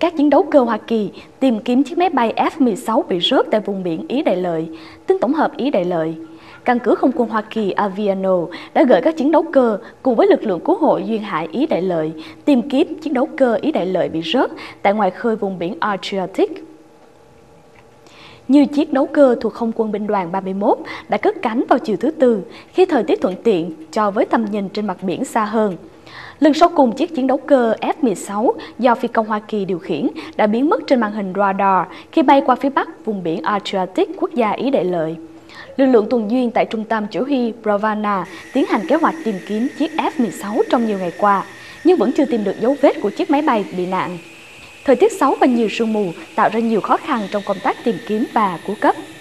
các chiến đấu cơ Hoa Kỳ tìm kiếm chiếc máy bay F-16 bị rớt tại vùng biển Ý Đại Lợi, tính tổng hợp Ý Đại Lợi. Căn cứ không quân Hoa Kỳ Aviano đã gửi các chiến đấu cơ cùng với lực lượng cứu hộ duyên hải Ý Đại Lợi tìm kiếm chiến đấu cơ Ý Đại Lợi bị rớt tại ngoài khơi vùng biển Adriatic. Như chiếc đấu cơ thuộc Không quân binh đoàn 31 đã cất cánh vào chiều thứ Tư khi thời tiết thuận tiện cho với tầm nhìn trên mặt biển xa hơn. Lần sau cùng chiếc chiến đấu cơ F-16 do phi công Hoa Kỳ điều khiển đã biến mất trên màn hình radar khi bay qua phía bắc vùng biển Adriatic quốc gia Ý Đại Lợi. Lực lượng tuần duyên tại trung tâm chỉ huy Bravana tiến hành kế hoạch tìm kiếm chiếc F-16 trong nhiều ngày qua, nhưng vẫn chưa tìm được dấu vết của chiếc máy bay bị nạn. Thời tiết xấu và nhiều sương mù tạo ra nhiều khó khăn trong công tác tìm kiếm và cứu cấp.